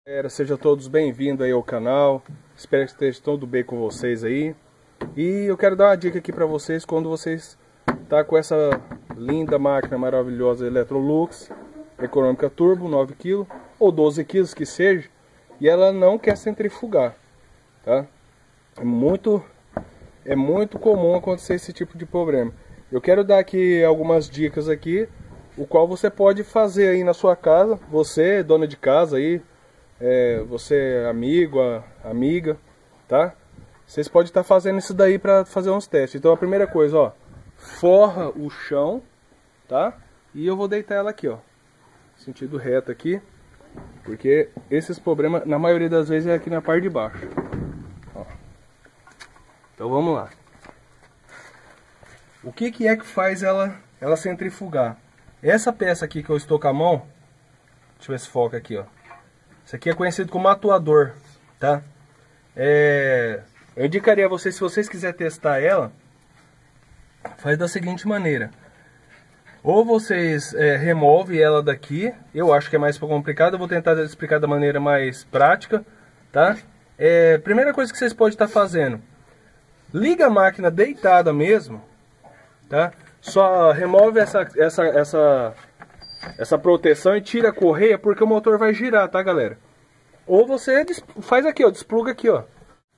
Sejam todos bem-vindos aí ao canal. Espero que esteja tudo bem com vocês aí. E eu quero dar uma dica aqui para vocês quando vocês tá com essa linda máquina maravilhosa Electrolux Econômica Turbo 9 kg ou 12 kg que seja, e ela não quer centrifugar, tá? É muito comum acontecer esse tipo de problema. Eu quero dar aqui algumas dicas aqui, o qual você pode fazer aí na sua casa, você dona de casa aí, você amigo, amiga, tá? Vocês podem estar fazendo isso daí para fazer uns testes. Então a primeira coisa, ó, forra o chão, tá? E eu vou deitar ela aqui, ó, sentido reto aqui, porque esses problemas na maioria das vezes é aqui na parte de baixo. Ó. Então vamos lá. O que é que faz ela centrifugar? Essa peça aqui que eu estou com a mão, deixa eu ver se foca aqui, ó. Isso aqui é conhecido como atuador, tá? Eu indicaria a vocês, se vocês quiserem testar ela, faz da seguinte maneira. Ou vocês removem ela daqui, eu acho que é mais complicado, eu vou tentar explicar da maneira mais prática, tá? Primeira coisa que vocês podem estar fazendo, liga a máquina deitada mesmo, tá? Só remove essa proteção e tira a correia, porque o motor vai girar, tá, galera? Ou você faz aqui, ó, despluga aqui, ó.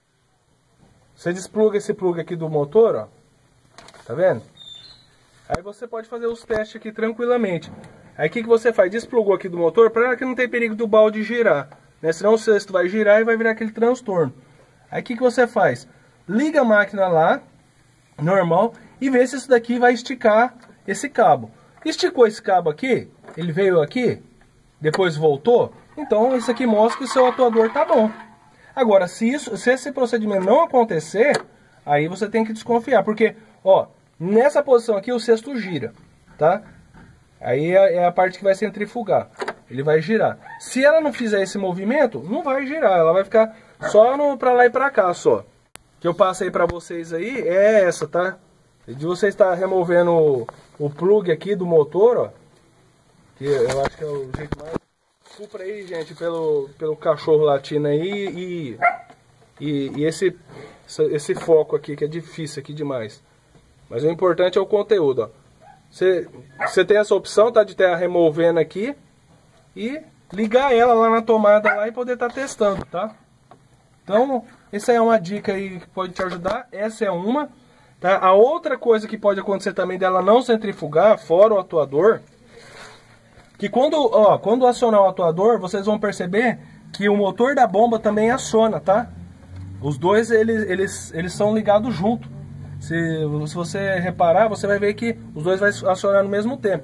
Você despluga esse plug aqui do motor, ó. Tá vendo? Aí você pode fazer os testes aqui tranquilamente. Aí o que você faz? Desplugou aqui do motor para que não tem perigo do balde girar, né? Senão o cesto vai girar e vai virar aquele transtorno. Aí o que você faz? Liga a máquina lá, normal, e vê se isso daqui vai esticar esse cabo. Esticou esse cabo aqui, ele veio aqui, depois voltou, então isso aqui mostra que o seu atuador tá bom. Agora, se esse procedimento não acontecer, aí você tem que desconfiar, porque, ó, nessa posição aqui o cesto gira, tá? Aí é a parte que vai centrifugar, ele vai girar. Se ela não fizer esse movimento, não vai girar, ela vai ficar só pra lá e pra cá, só. Que eu passei pra vocês aí é essa, tá? De você estar removendo o plug aqui do motor, ó, que eu acho que é o jeito mais... Desculpa aí, gente, pelo cachorro latindo aí e esse foco aqui, que é difícil aqui demais. Mas o importante é o conteúdo, ó. Você tem essa opção, tá, de estar removendo aqui e ligar ela lá na tomada lá e poder estar testando, tá? Então, essa é uma dica aí que pode te ajudar. Essa é uma, tá? A outra coisa que pode acontecer também dela não centrifugar, fora o atuador, que quando acionar o atuador, vocês vão perceber que o motor da bomba também aciona, tá? Os dois, eles são ligados junto. Se você reparar, você vai ver que os dois vão acionar no mesmo tempo.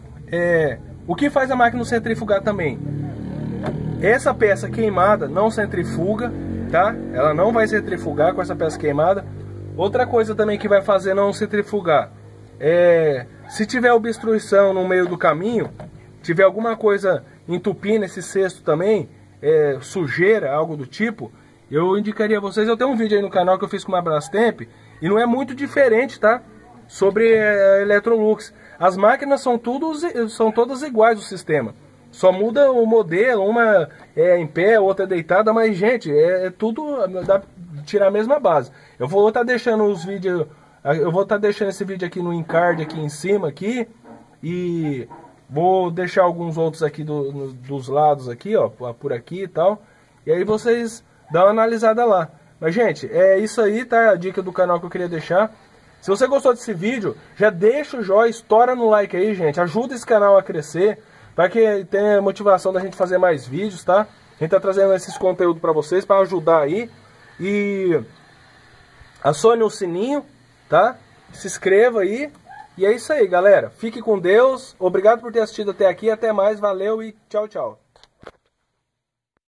O que faz a máquina centrifugar também? Essa peça queimada não centrifuga, tá? Ela não vai centrifugar com essa peça queimada. Outra coisa também que vai fazer não centrifugar se tiver obstrução no meio do caminho, tiver alguma coisa entupindo esse cesto também, sujeira, algo do tipo, eu indicaria a vocês, eu tenho um vídeo aí no canal que eu fiz com uma Brastemp, e não é muito diferente, tá? Sobre a Electrolux. As máquinas são todas iguais o sistema. Só muda o modelo, uma é em pé, outra é deitada, mas, gente, tudo, dá pra tirar a mesma base. Eu vou estar deixando os vídeos, eu vou estar deixando esse vídeo aqui no encard, aqui em cima, aqui, e vou deixar alguns outros aqui dos lados aqui, ó, por aqui e tal. E aí vocês dão uma analisada lá. Mas, gente, é isso aí, tá? A dica do canal que eu queria deixar. Se você gostou desse vídeo, já deixa o joinha, estoura no like aí, gente. Ajuda esse canal a crescer, para que tenha motivação da gente fazer mais vídeos, tá? A gente tá trazendo esses conteúdos para vocês, para ajudar aí. E acione o sininho, tá? Se inscreva aí. E é isso aí, galera. Fique com Deus. Obrigado por ter assistido até aqui. Até mais. Valeu e tchau, tchau.